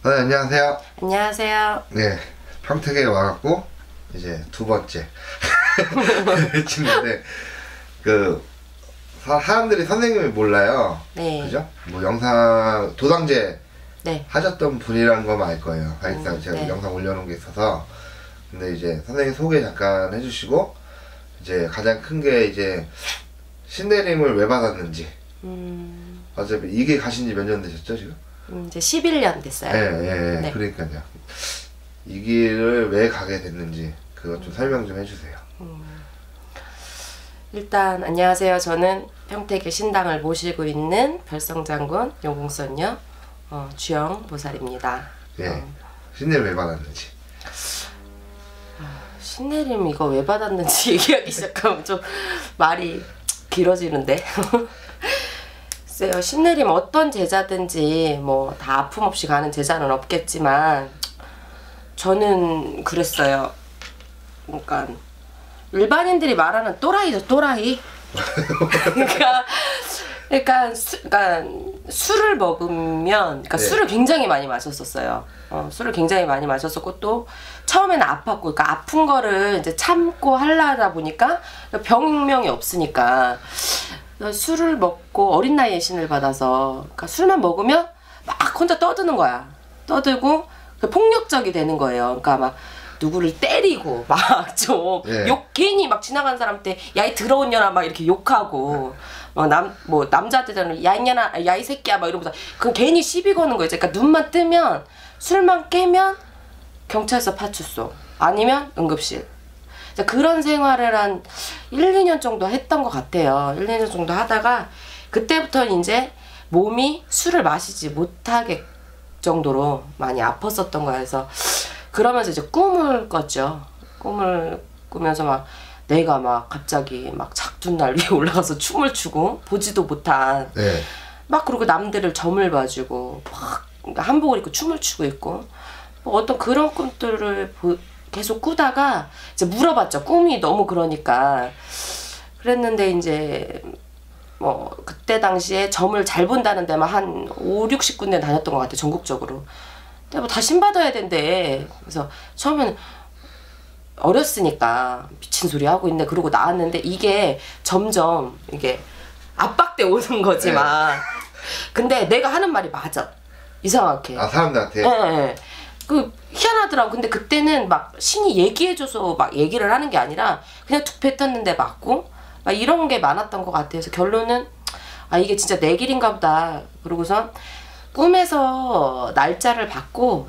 안녕하세요. 안녕하세요. 네, 평택에 와갖고 이제 두 번째 친구인데 사람들이 선생님을 몰라요. 네. 그죠? 뭐 영상 도당제 네. 하셨던 분이라는 거만 알 거예요. 사실상 제가 네. 영상 올려놓은 게 있어서. 근데 이제 선생님 소개 잠깐 해주시고, 이제 가장 큰 게 이제 신내림을 왜 받았는지. 어차피 이게 가신 지 몇 년 되셨죠 지금? 이제 11년 됐어요. 예. 네. 그러니까요. 이 길을 왜 가게 됐는지 그거 좀 설명 좀 해주세요. 일단 안녕하세요. 저는 평택의 신당을 모시고 있는 별성장군 용궁선녀 주영 보살입니다. 예. 신내림 왜 받았는지. 신내림 이거 왜 받았는지 얘기하기 시작하면 좀 말이 길어지는데. 글쎄요, 신내림 어떤 제자든지 뭐 다 아픔 없이 가는 제자는 없겠지만 저는 그랬어요. 그러니까 일반인들이 말하는 또라이죠, 또라이. 그러니까 술을 먹으면, 네. 술을 굉장히 많이 마셨었어요. 술을 굉장히 많이 마셨었고, 또 처음에는 아팠고, 그러니까 아픈 거를 이제 참고 하려다 보니까 병명이 없으니까 술을 먹고 어린 나이에 신을 받아서, 그러니까 술만 먹으면 막 혼자 떠드는 거야. 떠들고 폭력적이 되는 거예요. 그러니까 막 누구를 때리고 막 좀 욕, 괜히 막 지나가는 사람한테 야 이 더러운 년아 막 이렇게 욕하고 남자들은 야 이년아 야 이 새끼야 막 이러면서 그 괜히 시비 거는 거예요. 그러니까 눈만 뜨면 술만 깨면 경찰서 파출소 아니면 응급실. 그런 생활을 한 1, 2년 정도 했던 것 같아요. 1, 2년 정도 하다가 그때부터 이제 몸이 술을 마시지 못하게 정도로 많이 아팠었던 거예요. 그래서 그러면서 이제 꿈을 꿨죠. 꿈을 꾸면서 막 내가 막 갑자기 막 작둔날 위에 올라가서 춤을 추고 보지도 못한 막 그리고 남들을 점을 봐주고 막 한복을 입고 춤을 추고 있고 뭐 어떤 그런 꿈들을 계속 꾸다가 이제 물어봤죠. 꿈이 너무 그러니까. 그랬는데 이제 뭐 그때 당시에 점을 잘 본다는 데만 한 5, 60군데 다녔던 것 같아요. 전국적으로. 근데 뭐 다 신받아야 된대. 그래서 처음에는 어렸으니까 미친 소리 하고 있네 그러고 나왔는데 이게 점점 이게 압박돼 오는 거지만 근데 내가 하는 말이 맞아. 이상하게. 아, 사람들한테? 네. 그 희한하더라고. 근데 그때는 막 신이 얘기해줘서 막 얘기를 하는 게 아니라 그냥 툭 뱉었는데 맞고 막 이런 게 많았던 것 같아서 결론은 아 이게 진짜 내 길인가 보다. 그러고선 꿈에서 날짜를 받고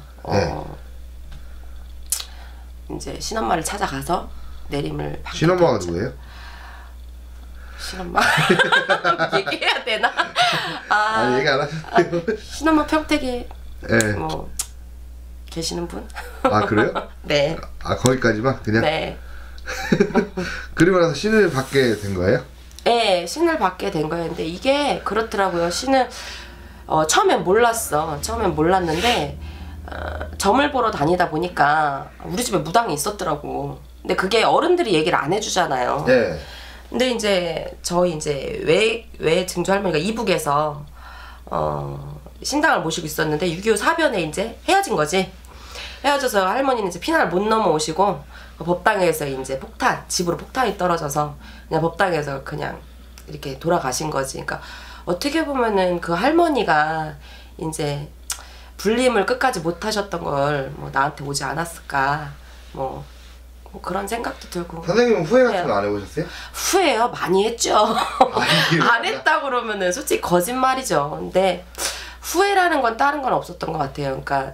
이제 신엄마를 찾아가서 내림을 받게 신엄마가 됐죠. 누구예요? 신엄마 얘기해야 되나? 아니 얘기 안 하셨어요. 신엄마 평택에 네. 뭐 계시는 분? 아 그래요? 네. 아 거기까지만 그냥? 네. 그리고 나서 신을 받게 된 거예요? 네, 신을 받게 된 거예요. 근데 이게 그렇더라고요. 신을 처음엔 몰랐어. 처음엔 몰랐는데 점을 보러 다니다 보니까 우리 집에 무당이 있었더라고. 근데 그게 어른들이 얘기를 안 해주잖아요. 네. 근데 이제 저희 이제 외 증조 할머니가 이북에서 신당을 모시고 있었는데 6.25 사변에 이제 헤어진 거지. 헤어져서 할머니는 이제 피난을 못 넘어오시고 법당에서 이제 집으로 폭탄이 떨어져서 그냥 법당에서 그냥 이렇게 돌아가신 거지. 그러니까 어떻게 보면은 그 할머니가 이제 불림을 끝까지 못 하셨던 걸 뭐 나한테 오지 않았을까 뭐 그런 생각도 들고. 선생님은 후회 같은 거 안 해보셨어요? 후회요? 많이 했죠. 안 했다 그러면은 솔직히 거짓말이죠. 근데 후회라는 건 다른 건 없었던 것 같아요. 그러니까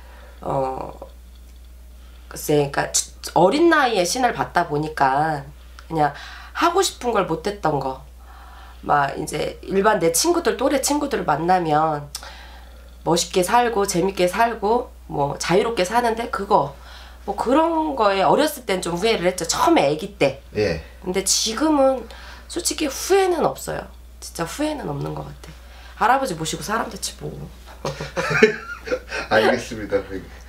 글쎄, 그러니까 어린 나이에 신을 받다 보니까 그냥 하고 싶은 걸 못했던 거, 막 이제 일반 내 친구들 또래 친구들을 만나면 멋있게 살고 재밌게 살고 뭐 자유롭게 사는데 그거 뭐 그런 거에 어렸을 땐 좀 후회를 했죠. 처음에 아기 때. 예. 근데 지금은 솔직히 후회는 없어요. 진짜 후회는 없는 것 같아. 할아버지 모시고 사람 됐지 뭐. 알겠습니다.